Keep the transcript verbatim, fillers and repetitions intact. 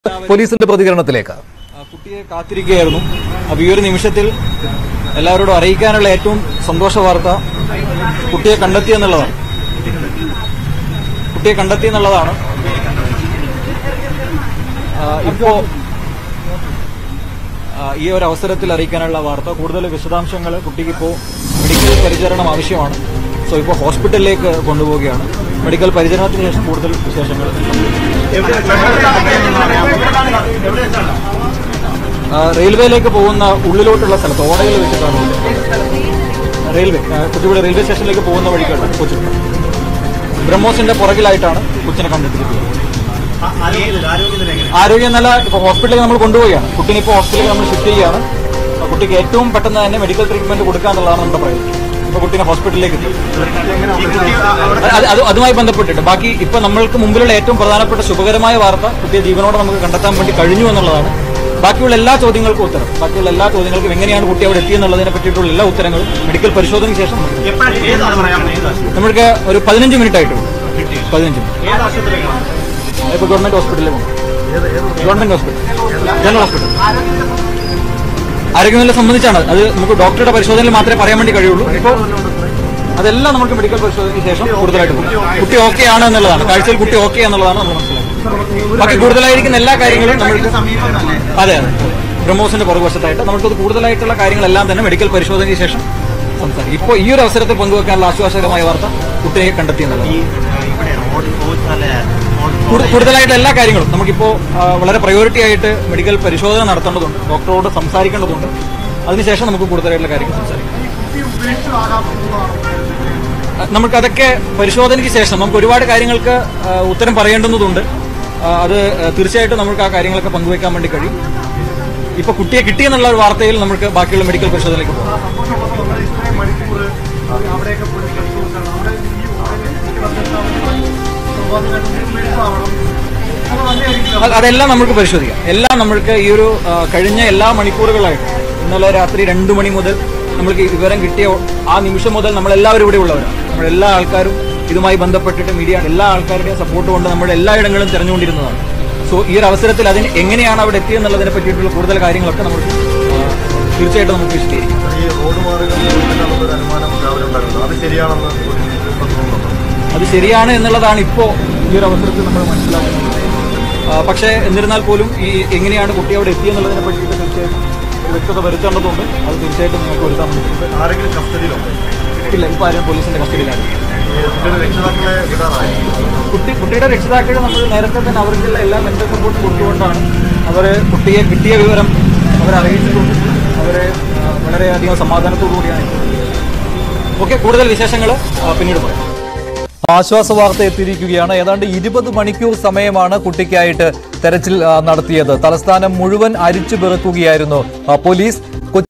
പോലീസിന്റെ പ്രതികരണത്തിലേക്ക് കുട്ടിയെ കാത്തിരിക്കുകയായിരുന്നു. അപ്പോൾ ഈ ഒരു നിമിഷത്തിൽ എല്ലാവരോടും അറിയിക്കാനുള്ള ഏറ്റവും സന്തോഷ വാർത്ത കുട്ടിയെ കണ്ടെത്തി എന്നുള്ളതാണ്. കുട്ടിയെ കണ്ടെത്തി എന്നുള്ളതാണ്. ഇപ്പോ ഈ ഒരു അവസരത്തിൽ അറിയിക്കാനുള്ള വാർത്ത, കൂടുതൽ വിശദാംശങ്ങൾ കുട്ടിക്ക് ഇപ്പോൾ മെഡിക്കൽ പരിചരണം ആവശ്യമാണ്. സോ ഇപ്പോൾ ഹോസ്പിറ്റലിലേക്ക് കൊണ്ടുപോവുകയാണ്. മെഡിക്കൽ പരിചരണത്തിന് ശേഷം കൂടുതൽ വിശേഷങ്ങൾ. റെയിൽവേയിലേക്ക് പോകുന്ന ഉള്ളിലോട്ടുള്ള സ്ഥലത്ത് ഓടയിൽ വെച്ചിട്ടാണ് റെയിൽവേ കൊച്ചുകൂടി റെയിൽവേ സ്റ്റേഷനിലേക്ക് പോകുന്ന വഴിക്കാണ് കൊച്ചു. ബ്രഹ്മോസിന്റെ പുറകിലായിട്ടാണ് കൊച്ചിനെ കണ്ടെത്തിയിരിക്കുന്നത്. ആരോഗ്യനില ഇപ്പോൾ ഹോസ്പിറ്റലിൽ നമ്മൾ കൊണ്ടുപോവുകയാണ്. കുട്ടിനെ ഇപ്പോൾ ഹോസ്പിറ്റലിൽ നമ്മൾ ഷിഫ്റ്റ് ചെയ്യുകയാണ്. കുട്ടിക്ക് ഏറ്റവും പെട്ടെന്ന് തന്നെ മെഡിക്കൽ ട്രീറ്റ്മെന്റ് കൊടുക്കാന്നുള്ളതാണ് നമ്മുടെ പ്രയോജനം. ഇപ്പൊ കുട്ടീനെ ഹോസ്പിറ്റലിലേക്ക് എത്തി. അതുമായി ബന്ധപ്പെട്ടിട്ട് ബാക്കി ഇപ്പൊ നമ്മൾക്ക് മുമ്പിലുള്ള ഏറ്റവും പ്രധാനപ്പെട്ട ശുഭകരമായ വാർത്ത കുട്ടിയെ ജീവനോടെ നമുക്ക് കണ്ടെത്താൻ വേണ്ടി കഴിഞ്ഞു എന്നുള്ളതാണ്. ബാക്കിയുള്ള എല്ലാ ചോദ്യങ്ങൾക്കും ഉത്തരം, ബാക്കിയുള്ള എല്ലാ ചോദ്യങ്ങൾക്കും എങ്ങനെയാണ് കുട്ടി അവിടെ എത്തിയെന്നുള്ളതിനെ പറ്റിയിട്ടുള്ള എല്ലാ ഉത്തരങ്ങളും മെഡിക്കൽ പരിശോധനയ്ക്ക് ശേഷം നമ്മൾക്ക് ഒരു പതിനഞ്ച് മിനിറ്റ് ആയിട്ടുണ്ട്. പതിനഞ്ച് മിനിറ്റ് ഇപ്പൊ ഗവൺമെന്റ് ഹോസ്പിറ്റലിൽ പോകും. Government hospital, general hospital. ആരോഗ്യനില സംബന്ധിച്ചാണ് അത് നമുക്ക് ഡോക്ടറുടെ പരിശോധനയിൽ മാത്രമേ പറയാൻ വേണ്ടി കഴിയുള്ളൂ. ഇപ്പോൾ അതെല്ലാം നമുക്ക് മെഡിക്കൽ പരിശോധനയ്ക്ക് ശേഷം കൂടുതലായിട്ട് പോകും. കുട്ടി ഓക്കെ ആണ് എന്നുള്ളതാണ്, കാഴ്ചയിൽ കുട്ടി ഓക്കെ എന്നുള്ളതാണ് നമ്മൾ മനസ്സിലാക്കുന്നത്. ബാക്കി കൂടുതലായിരിക്കുന്ന എല്ലാ കാര്യങ്ങളും നമ്മൾക്ക് അതെ അതെ ബ്രഹ്മോസിന്റെ പുറകുവശത്തായിട്ട് നമുക്കത് കൂടുതലായിട്ടുള്ള കാര്യങ്ങളെല്ലാം തന്നെ മെഡിക്കൽ പരിശോധനയ്ക്ക് ശേഷം സംസാരിക്കും. ഇപ്പോൾ ഈ ഒരു അവസരത്തിൽ പങ്കുവെക്കാനുള്ള ആശ്വാസകരമായ വാർത്ത കുട്ടിയെ കണ്ടെത്തി എന്നുള്ളതാണ്. കൂടുതലായിട്ട് എല്ലാ കാര്യങ്ങളും നമുക്കിപ്പോൾ വളരെ പ്രയോറിറ്റി ആയിട്ട് മെഡിക്കൽ പരിശോധന നടത്തേണ്ടതുണ്ട്, ഡോക്ടറോട് സംസാരിക്കേണ്ടതുണ്ട്. അതിനുശേഷം നമുക്ക് കൂടുതലായിട്ടുള്ള കാര്യങ്ങൾ സംസാരിക്കാം. നമുക്കതൊക്കെ പരിശോധനയ്ക്ക് ശേഷം നമുക്ക് ഒരുപാട് കാര്യങ്ങൾക്ക് ഉത്തരം പറയേണ്ടുന്നതുണ്ട്. അത് തീർച്ചയായിട്ടും നമുക്ക് ആ കാര്യങ്ങളൊക്കെ പങ്കുവയ്ക്കാൻ വേണ്ടി കഴിയും. ഇപ്പൊ കുട്ടിയെ കിട്ടിയെന്നുള്ള ഒരു വാർത്തയിൽ നമുക്ക് ബാക്കിയുള്ള മെഡിക്കൽ പരിശോധനയിലേക്ക് പോകാം. അതെല്ലാം നമുക്ക് പരിശോധിക്കാം. എല്ലാം നമ്മൾക്ക് ഈ ഒരു കഴിഞ്ഞ എല്ലാ മണിക്കൂറുകളായിട്ട് ഇന്നലെ രാത്രി രണ്ടു മണി മുതൽ നമ്മൾക്ക് വിവരം കിട്ടിയ ആ നിമിഷം മുതൽ നമ്മളെല്ലാവരും ഇവിടെ ഉള്ളവരാണ്. നമ്മളെല്ലാ ആൾക്കാരും ഇതുമായി ബന്ധപ്പെട്ടിട്ട് മീഡിയ എല്ലാ ആൾക്കാരുടെയും സപ്പോർട്ട് കൊണ്ട് നമ്മൾ എല്ലായിടങ്ങളും തിരഞ്ഞുകൊണ്ടിരുന്നതാണ്. സോ ഈ ഒരു അവസരത്തിൽ അതിന് എങ്ങനെയാണ് അവിടെ എത്തിയെന്നുള്ളതിനെ പറ്റിയിട്ടുള്ള കൂടുതൽ കാര്യങ്ങളൊക്കെ നമുക്ക് തീർച്ചയായിട്ടും നമുക്ക് വിശദീകരിക്കാം. അത് ശരിയാണ് എന്നുള്ളതാണ് ഇപ്പോൾ ഈ ഒരു അവസരത്തിൽ നമ്മൾ മനസ്സിലാക്കുന്നത്. പക്ഷേ എന്നിരുന്നാൽ പോലും ഈ എങ്ങനെയാണ് കുട്ടി അവിടെ എത്തിയെന്നുള്ളതിനെ പറ്റിയിട്ട് തീർച്ചയായിട്ടും വ്യക്തത വരുത്തേണ്ടതുണ്ട്. അത് തീർച്ചയായിട്ടും നിങ്ങൾക്ക് വരുത്താൻ പറ്റും. ഇല്ല, ഇപ്പോൾ ആരും പോലീസിന്റെ കസ്റ്റഡിയിലാണ്. കുട്ടി കുട്ടിയുടെ രക്ഷിതാക്കൾ നമ്മൾ നേരത്തെ തന്നെ അവർക്കുള്ള എല്ലാ മെന്റൽ സപ്പോർട്ട് കൊടുത്തുകൊണ്ടാണ് അവർ കുട്ടിയെ കിട്ടിയ വിവരം അവരെ അറിയിച്ചിട്ടുണ്ട്. അവരെ വളരെയധികം സമാധാനത്തോടു കൂടിയാണ്. ഓക്കെ, കൂടുതൽ വിശേഷങ്ങൾ പിന്നീട് പറയാം. ആശ്വാസ വാർത്ത എത്തിയിരിക്കുകയാണ്. ഏതാണ്ട് ഇരുപത് മണിക്കൂർ സമയമാണ് കുട്ടിക്കായിട്ട് തെരച്ചിൽ നടത്തിയത്. തലസ്ഥാനം മുഴുവൻ അരിച്ചു പിറക്കുകയായിരുന്നു പോലീസ്.